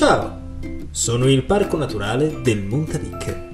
Ciao, sono il Parco Naturale del Montadic.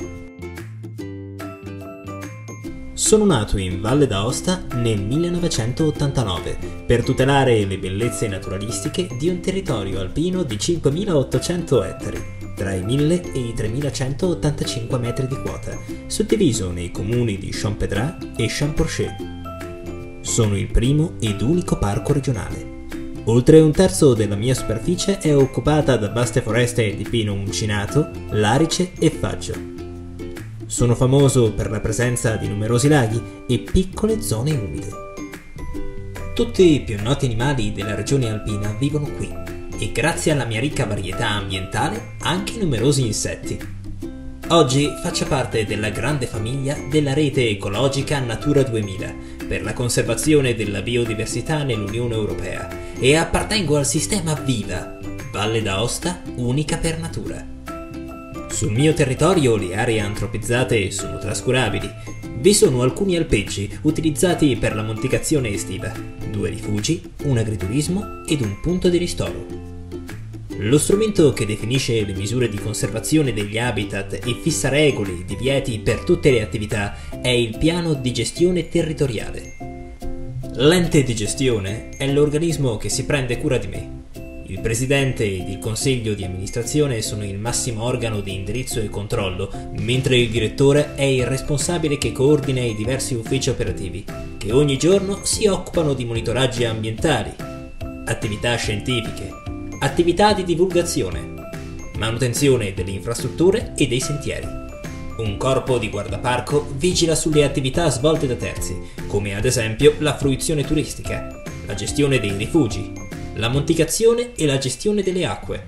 Sono nato in Valle d'Aosta nel 1989 per tutelare le bellezze naturalistiche di un territorio alpino di 5.800 ettari, tra i 1.000 e i 3.185 metri di quota, suddiviso nei comuni di Champedras e Champorcher. Sono il primo ed unico parco regionale. Oltre un terzo della mia superficie è occupata da vaste foreste di pino uncinato, larice e faggio. Sono famoso per la presenza di numerosi laghi e piccole zone umide. Tutti i più noti animali della regione alpina vivono qui e grazie alla mia ricca varietà ambientale anche numerosi insetti. Oggi faccio parte della grande famiglia della rete ecologica Natura 2000 per la conservazione della biodiversità nell'Unione Europea e appartengo al sistema VIVA, Valle d'Aosta unica per natura. Sul mio territorio le aree antropizzate sono trascurabili. Vi sono alcuni alpeggi utilizzati per la monticazione estiva, 2 rifugi, un agriturismo ed un punto di ristoro. Lo strumento che definisce le misure di conservazione degli habitat e fissa regole e divieti per tutte le attività è il piano di gestione territoriale. L'ente di gestione è l'organismo che si prende cura di me. Il presidente ed il consiglio di amministrazione sono il massimo organo di indirizzo e controllo, mentre il direttore è il responsabile che coordina i diversi uffici operativi, che ogni giorno si occupano di monitoraggi ambientali, attività scientifiche, attività di divulgazione, manutenzione delle infrastrutture e dei sentieri. Un corpo di guardaparco vigila sulle attività svolte da terzi, come ad esempio la fruizione turistica, la gestione dei rifugi, la monticazione e la gestione delle acque.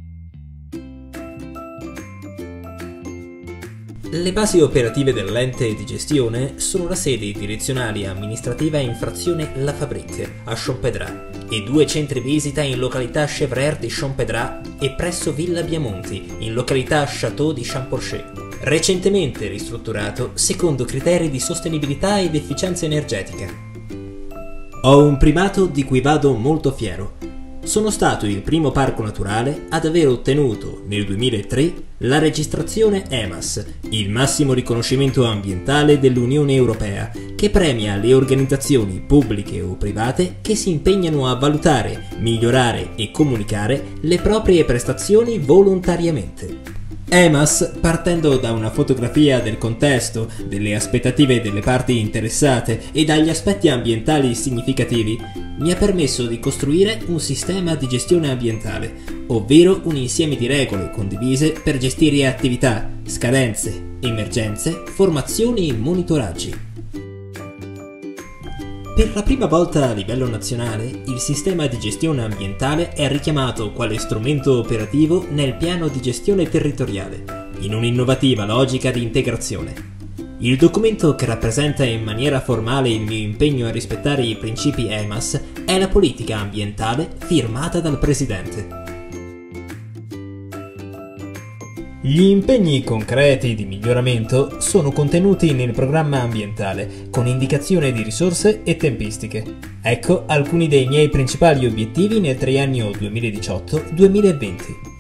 Le basi operative dell'ente di gestione sono la sede direzionale amministrativa in frazione La Fabrique a Champedras e 2 centri visita in località Chevrier di Champedras e presso Villa Biamonti in località Château di Champorcher, recentemente ristrutturato secondo criteri di sostenibilità ed efficienza energetica. Ho un primato di cui vado molto fiero. Sono stato il primo parco naturale ad aver ottenuto nel 2003 la registrazione EMAS, il massimo riconoscimento ambientale dell'Unione Europea, che premia le organizzazioni pubbliche o private che si impegnano a valutare, migliorare e comunicare le proprie prestazioni volontariamente. EMAS, partendo da una fotografia del contesto, delle aspettative delle parti interessate e dagli aspetti ambientali significativi, mi ha permesso di costruire un sistema di gestione ambientale, ovvero un insieme di regole condivise per gestire attività, scadenze, emergenze, formazioni e monitoraggi. Per la prima volta a livello nazionale, il sistema di gestione ambientale è richiamato quale strumento operativo nel piano di gestione territoriale, in un'innovativa logica di integrazione. Il documento che rappresenta in maniera formale il mio impegno a rispettare i principi EMAS è la politica ambientale firmata dal Presidente. Gli impegni concreti di miglioramento sono contenuti nel programma ambientale, con indicazione di risorse e tempistiche. Ecco alcuni dei miei principali obiettivi nel triennio 2018-2020.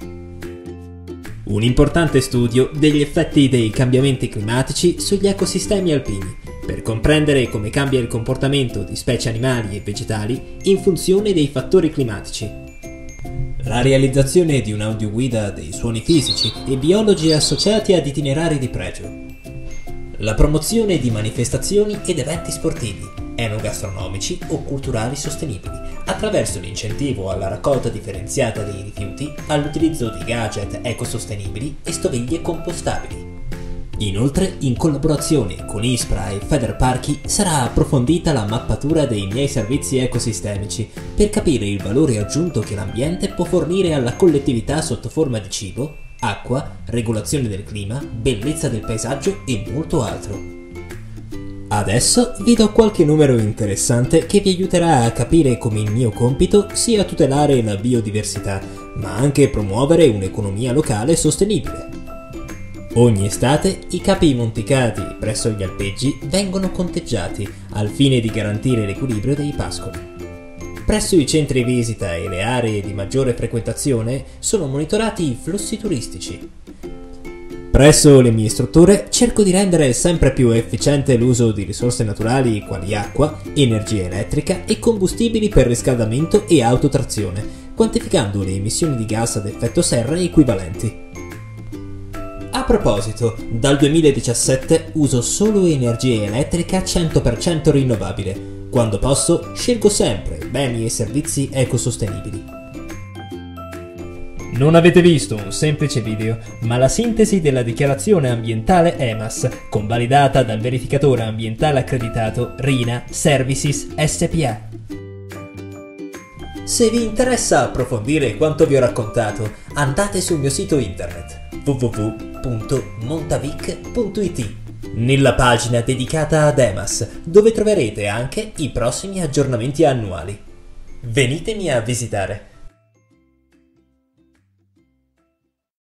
Un importante studio degli effetti dei cambiamenti climatici sugli ecosistemi alpini, per comprendere come cambia il comportamento di specie animali e vegetali in funzione dei fattori climatici. La realizzazione di un'audioguida dei suoni fisici e biologi associati ad itinerari di pregio. La promozione di manifestazioni ed eventi sportivi, enogastronomici o culturali sostenibili, attraverso l'incentivo alla raccolta differenziata dei rifiuti, all'utilizzo di gadget ecosostenibili e stoviglie compostabili. Inoltre, in collaborazione con ISPRA e Federparchi, sarà approfondita la mappatura dei miei servizi ecosistemici per capire il valore aggiunto che l'ambiente può fornire alla collettività sotto forma di cibo, acqua, regolazione del clima, bellezza del paesaggio e molto altro. Adesso vi do qualche numero interessante che vi aiuterà a capire come il mio compito sia tutelare la biodiversità, ma anche promuovere un'economia locale sostenibile. Ogni estate i capi monticati presso gli alpeggi vengono conteggiati al fine di garantire l'equilibrio dei pascoli. Presso i centri visita e le aree di maggiore frequentazione sono monitorati i flussi turistici. Presso le mie strutture cerco di rendere sempre più efficiente l'uso di risorse naturali quali acqua, energia elettrica e combustibili per riscaldamento e autotrazione, quantificando le emissioni di gas ad effetto serra equivalenti. A proposito, dal 2017 uso solo energia elettrica 100% rinnovabile. Quando posso, scelgo sempre beni e servizi ecosostenibili. Non avete visto un semplice video, ma la sintesi della dichiarazione ambientale EMAS, convalidata dal verificatore ambientale accreditato RINA Services SpA. Se vi interessa approfondire quanto vi ho raccontato, andate sul mio sito internet www.montavic.it nella pagina dedicata ad EMAS, dove troverete anche i prossimi aggiornamenti annuali. Venitemi a visitare!